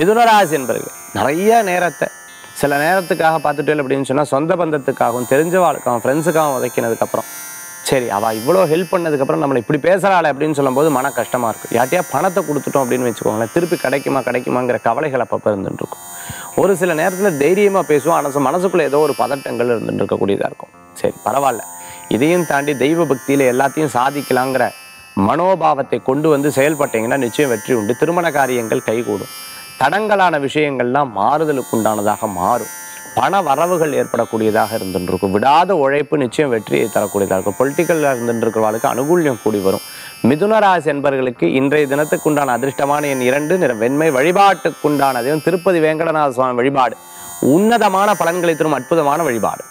மிதுனராசி என்பர்கள் நிறைய நேரத்தை சில நேரத்துக்காக பார்த்துட்டே அப்படின்னு சொன்னால் சொந்த பந்தத்துக்காகவும் தெரிஞ்சவாளுக்காகவும் ஃப்ரெண்ட்ஸுக்காகவும் உதைக்கினதுக்கப்புறம் சரி அவள் இவ்வளோ ஹெல்ப் பண்ணதுக்கப்புறம் நம்மளை இப்படி பேசுகிறாள் அப்படின்னு சொல்லும்போது மன கஷ்டமாக இருக்குது. யார்ட்டையா பணத்தை கொடுத்துட்டோம் அப்படின்னு வச்சுக்கோங்களேன், திருப்பி கிடைக்குமாங்கிற கவலைகள் அப்பப்போ இருந்துட்டு இருக்கும். ஒரு சில நேரத்தில் தைரியமாக பேசுவோம், ஆனால் மனசுக்குள்ளே ஏதோ ஒரு பதட்டங்கள் இருந்துட்டு இருக்கக்கூடியதாக இருக்கும். சரி பரவாயில்ல, இதையும் தாண்டி தெய்வ பக்தியில் எல்லாத்தையும் சாதிக்கலாங்கிற மனோபாவத்தை கொண்டு வந்து செயல்பட்டீங்கன்னா நிச்சயம் வெற்றி உண்டு. திருமண காரியங்கள் கைகூடும். தடங்கலான விஷயங்கள்லாம் மாறுதலுக்கு உண்டானதாக மாறும். பண வரவுகள் ஏற்படக்கூடியதாக இருந்துருக்கும். விடாத உழைப்பு நிச்சயம் வெற்றியை தரக்கூடியதாக இருக்கும். பொலிட்டிக்கலில் இருந்துருக்கிறவர்களுக்கு அனுகூல்யம் கூடி வரும். மிதுனராசி என்பவர்களுக்கு இன்றைய தினத்துக்கு உண்டான அதிர்ஷ்டமான எண் 2, நிறம் வெண்மை. வழிபாட்டுக்குண்டான தெய்வம் திருப்பதி வேங்கடநாத சுவாமி வழிபாடு உன்னதமான பலன்களை தரும் அற்புதமான வழிபாடு.